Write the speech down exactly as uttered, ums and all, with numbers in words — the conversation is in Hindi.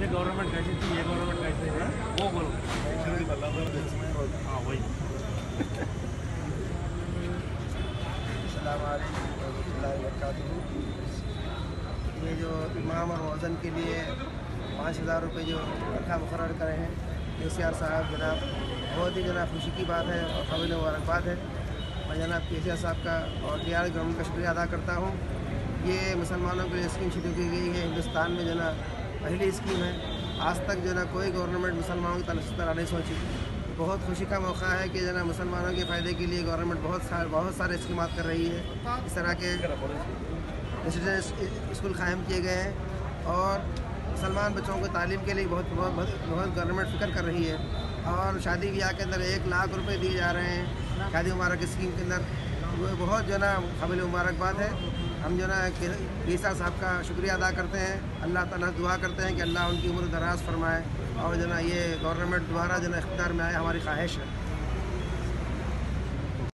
पहले गवर्नमेंट कैसी थी, ये गवर्नमेंट कैसे है वो बोलो। हाँ वही। ये जो इमाम और मौज़न के लिए पाँच हज़ार रुपये जो तनख्वाह मुकर्रर करे हैं के सी आर साहब जनाब, बहुत ही जनाब खुशी की बात है और काबिल मुबारकबाद है। मैं जनाब के सी आर साहब का और डी आर गवर्नमेंट का शुक्रिया अदा करता हूँ। ये मुसलमानों के लिए स्कीम शुरू की गई है, हिंदुस्तान में जना पहली स्कीम है। आज तक जो ना कोई गवर्नमेंट मुसलमानों की तरह नहीं सोची। बहुत खुशी का मौका है कि जना मुसलमानों के फ़ायदे के लिए गवर्नमेंट बहुत सारे बहुत सारे स्कीमात कर रही है। इस तरह के रेसिडेंस स्कूल कायम किए गए हैं और मुसलमान बच्चों को तालीम के लिए बहुत बहुत बहुत गवर्नमेंट फ़िक्र कर रही है। और शादी ब्याह के अंदर एक लाख रुपए दिए जा रहे हैं शादी मुबारक स्कीम के अंदर। वो बहुत जो ना काबिल मुबारकबाद है। हम जो ना ईसा साहब का शुक्रिया अदा करते हैं, अल्लाह ताला दुआ करते हैं कि अल्लाह उनकी उम्र दराज फरमाए और जो ना ये गवर्नमेंट द्वारा जो ना इख्तियार में आए हमारी ख्वाहिश है।